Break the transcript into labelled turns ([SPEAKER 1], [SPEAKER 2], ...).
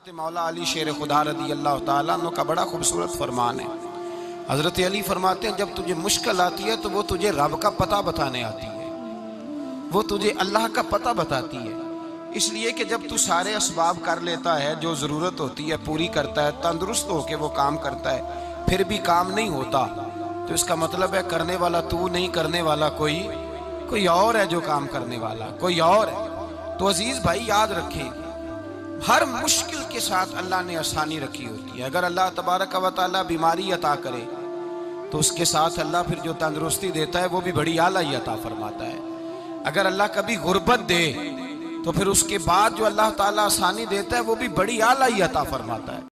[SPEAKER 1] हज़रत मौला अली शेर खुदा रज़ी अल्लाह ताला अन्हु का बड़ा खूबसूरत फरमान है। हज़रत अली फरमाते हैं, जब तुझे मुश्किल आती है तो वो तुझे रब का पता बताने आती है, वो तुझे अल्लाह का पता बताती है। इसलिए कि जब तू सारे असबाब कर लेता है, जो ज़रूरत होती है पूरी करता है, तंदुरुस्त होकर वो काम करता है, फिर भी काम नहीं होता, तो इसका मतलब है करने वाला तू नहीं, करने वाला कोई और है जो काम करने वाला, कोई और है। तो अजीज भाई याद रखें, हर मुश्किल के साथ अल्लाह ने आसानी रखी होती है। अगर अल्लाह तबारक व तआला बीमारी अता करे तो उसके साथ अल्लाह फिर जो तंदुरुस्ती देता है वो भी बड़ी आला ही अता फरमाता है। अगर अल्लाह कभी गुर्बत दे तो फिर उसके बाद जो अल्लाह ताला आसानी देता है वो भी बड़ी आला ही अता फरमाता है।